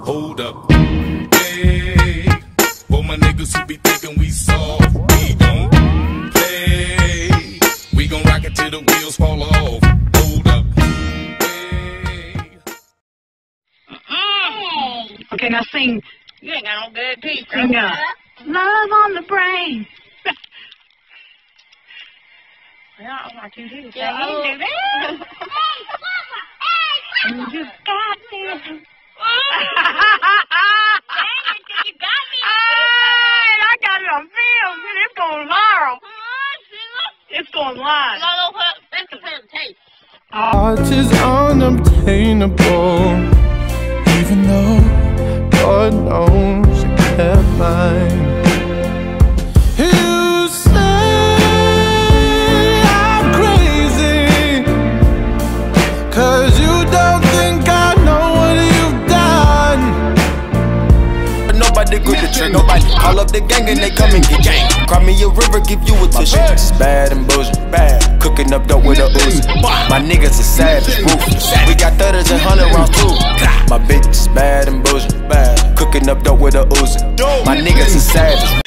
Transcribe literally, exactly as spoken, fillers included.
Hold up. Hey, for my niggas who be thinking we soft, we don't play. We gon' rock it till the wheels fall off. Hold up. Hey. Mm. Okay, now sing. You ain't got no good teeth. Sing uh, Love on the Brain. Yeah, I want you to. Yeah, I do that. And you got me. You got me. Hey, I got it on film. It's going viral. It's going live. No, no, that's the taste. Art is unobtainable, even though God knows I kept mine. You say I'm crazy, cause you don't think I know what you've done. But nobody grip the trick, nobody call up the gang and they come and get gang. Cry me a river, give you a tissue. My bitch is bad and bullshit, bad. Cooking up dope with a Uzi. My niggas are savage, ruthless. We got thudders and hundred rounds too. My bitch is bad and bullshit, bad. Cooking up dope with a Uzi. My niggas are savage,